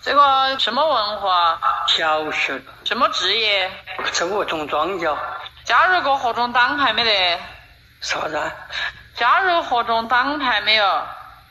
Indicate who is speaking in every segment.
Speaker 1: 这个什么文化？
Speaker 2: 小学。
Speaker 1: 什么职业？
Speaker 2: 在我种庄稼。
Speaker 1: 加入过何种党派没得？
Speaker 2: 啥子？
Speaker 1: 加入何种党派没有？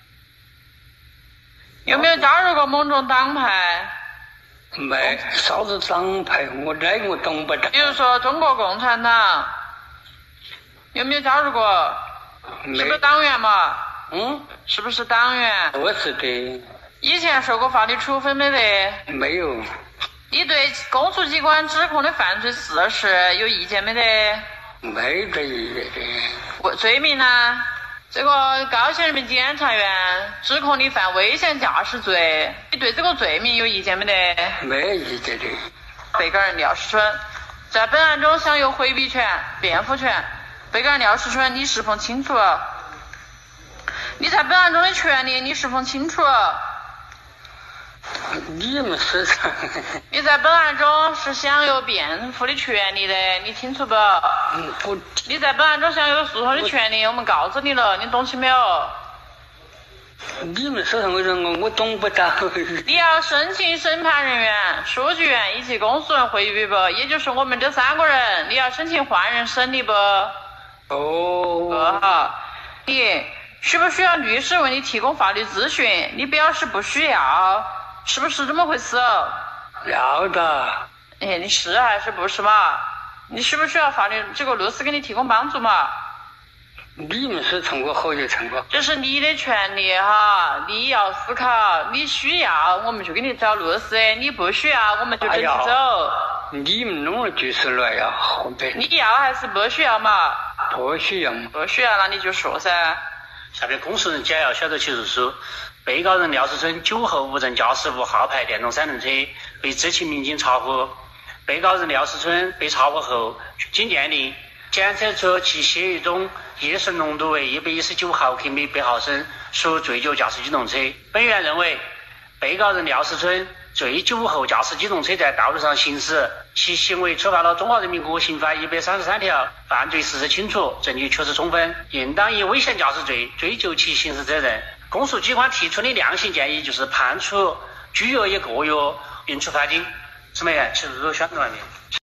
Speaker 1: 有没有加入过某种党派？
Speaker 2: 没，啥子党派？我懂不懂？
Speaker 1: 比如说中国共产党，有没有加入过？是不是党员嘛？是不是党员？
Speaker 2: 我是的。
Speaker 1: 以前受过法律处分没得？
Speaker 2: 没有。
Speaker 1: 你对公诉机关指控的犯罪事实有意见没得？
Speaker 2: 没得意见的。
Speaker 1: 罪名呢？这个高级人民检察院指控你犯危险驾驶罪，你对这个罪名有意见没得？
Speaker 2: 没意见的。
Speaker 1: 被告人廖世春在本案中享有回避权、辩护权。被告人廖世春，你是否清楚？你在本案中的权利，你是否清楚？
Speaker 2: 你们是啥？
Speaker 1: 你在本案中是享有辩护的权利的，你清楚不？
Speaker 2: 不。
Speaker 1: 你在本案中享有诉讼的权利，我们告知你了，你懂起没有？
Speaker 2: 你们说什么人我懂不到。
Speaker 1: 你要申请审判人员、书记员以及公诉人会议不？也就是我们这3个人，你要申请换人审理不？好。你需不需要律师为你提供法律咨询？你表示不需要，是不是这么回事？
Speaker 2: 要的。
Speaker 1: 你是还是不是嘛？你需不需要法律这个律师给你提供帮助嘛？
Speaker 2: 你们是成果好就成果。
Speaker 1: 这是你的权利哈，你要思考，你需要我们就给你找律师，你不需要我们就整起走。
Speaker 2: 你们弄了就是来呀，后边。
Speaker 1: 你要还是不需要嘛？
Speaker 2: 不需要。
Speaker 1: 不需要，那你就说噻。
Speaker 3: 下面公诉人简要小则起诉书。被告人廖世春酒后无证驾驶无号牌电动3轮车，被知情民警查获。被告人廖世春被查获后，经鉴定，检测出其血液中乙醇浓度为119毫克每100毫升，属醉酒驾驶机动车。本院认为，被告人廖世春醉酒后驾驶机动车在道路上行驶，其行为触犯了《中华人民共和国刑法133条，犯罪事实清楚，证据确实充分，应当以危险驾驶罪追究其刑事责任。公诉机关提出的量刑建议就是判处拘役1个月，并处罚金。什么呀？其实都选择了没有？